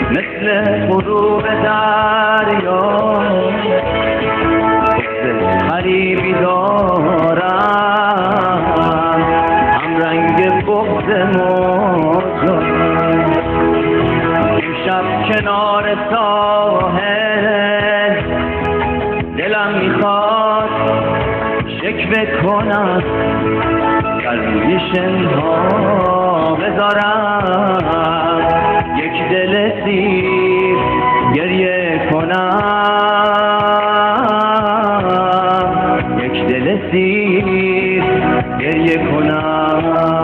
مثل غروب دریا غریبی دارم، هم رنگ بغض موجان. امشب کنار ساحل دلم میخواد شکوه کنم، در روی شنها بذارم یک دل سیر گریه کنم، یک دل سیر گریه کنم.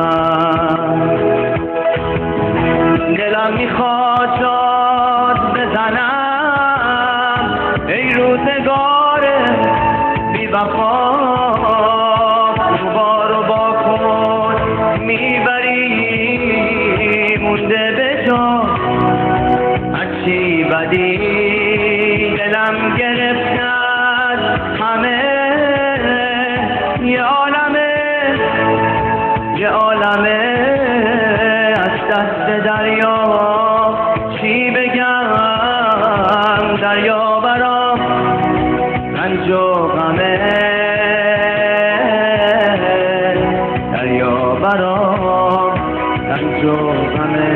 دلم میخواد شاد بزنم ای روزگار بی وفا، بارو با خود میبری مونده به جا، هرچی بدی دلم گرفته از همه. یه عالمه از دست دریا، چی بگم دریا برام رنج و غمه، دریا برام رنج و غمه.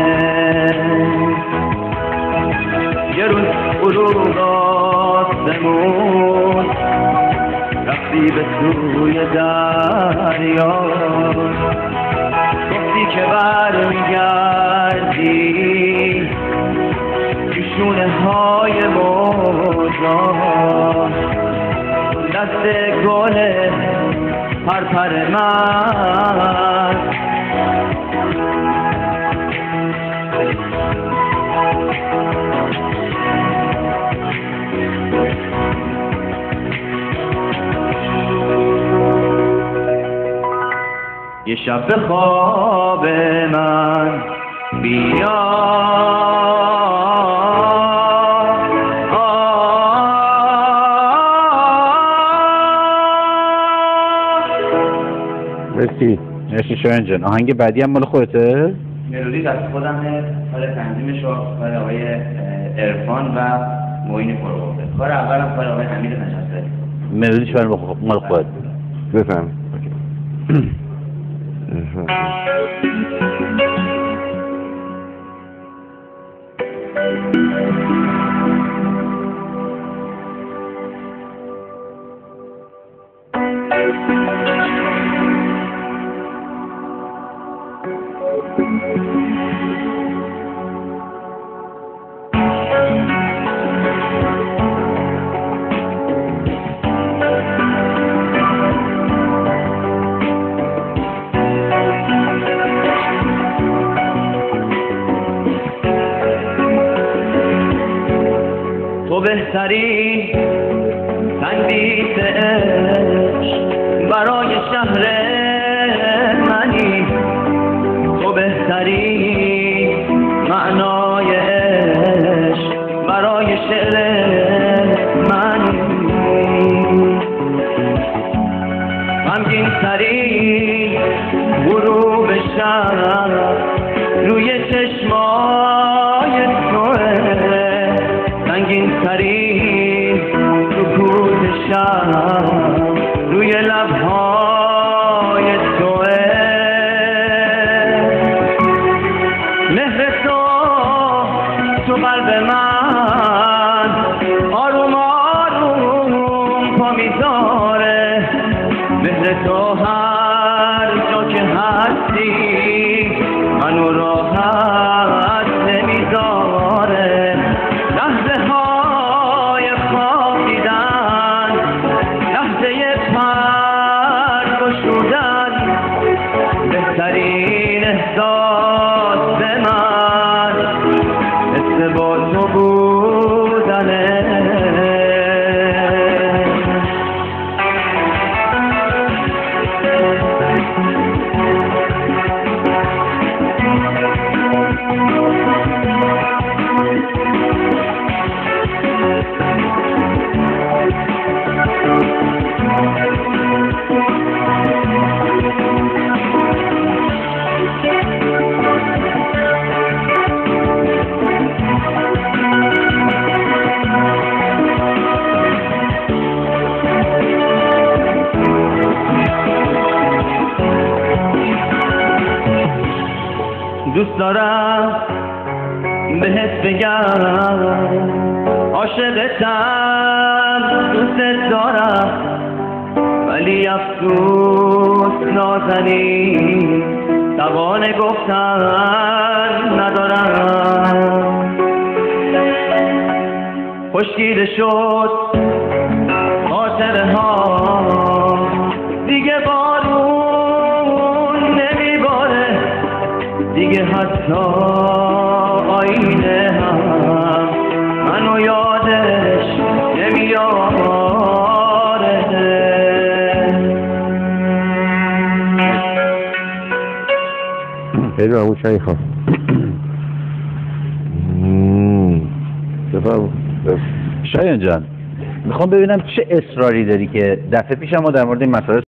یه روز غروب آسمون رفتی به سوی دریا، گفتی که برمیگردی تو شونه های موجان، دست گل پرپر من. یه شب به خواب من بیا، مرسی شایان جان. آهنگ بعدی هم مال خودته؟ ملودی دست خودمه، کار تنظیمش کار آقای عرفان و معین فرغوده. کار اولم کار آقای حمید نجفری. ملودیش مال خودت بفهم. تو بهترین تنبیت عشق برای شهر منی، تو بهترین معنای عشق برای شعر منی، غمگین ترین غروب شب روی چشمای توه، رنگین ترین سکوت شب روی لبهای توه. مهر تو قلب من آروم آروم پا میذاره، مهر تو هر جا که هستی منو راحت نمیذاره. لحظه های خوابیدن، لحظه پر گشودن، بهترین احساس به من مثل با تو بودنه. ندارم بهت بگم عاشقتم دوست دارم ولی افسوس نازنین توان گفتن ندارم خشکیده شد خاطره ها دیگه بارون نمیباره دیگه حتی آینه هم منو یادش نمیاره خیلی محمود شایی خواه بفرم شایان جان، میخوام ببینم چه اصراری داری که دفعه پیش ما در مورد این مسئله